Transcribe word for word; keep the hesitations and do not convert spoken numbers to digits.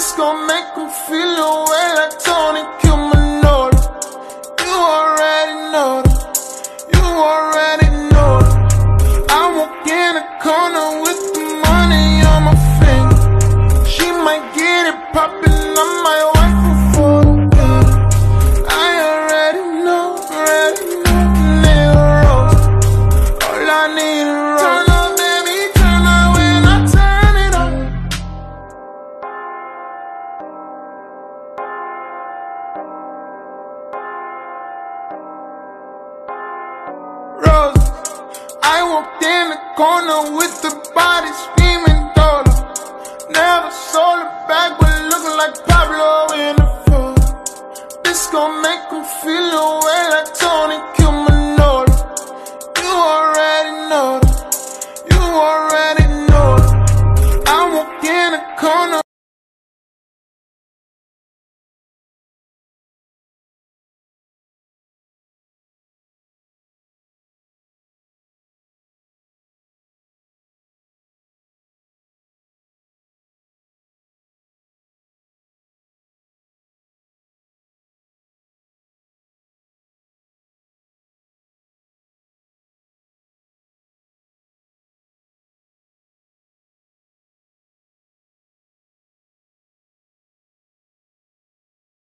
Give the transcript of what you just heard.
This gon' make them feel away like Tony Cumanolo. You already know that. You already know that. I walk in the corner with the money on my finger. She might get it poppin', I might wipe her for the win. I already know, already know. Nigga Rose, all I need is Rose. Turn up, baby, turn up when I turn it up. Rose, I walked in the corner with the body screaming dollar. Never sold it back, but looking like Pablo in the photo. This gon' make them feel away like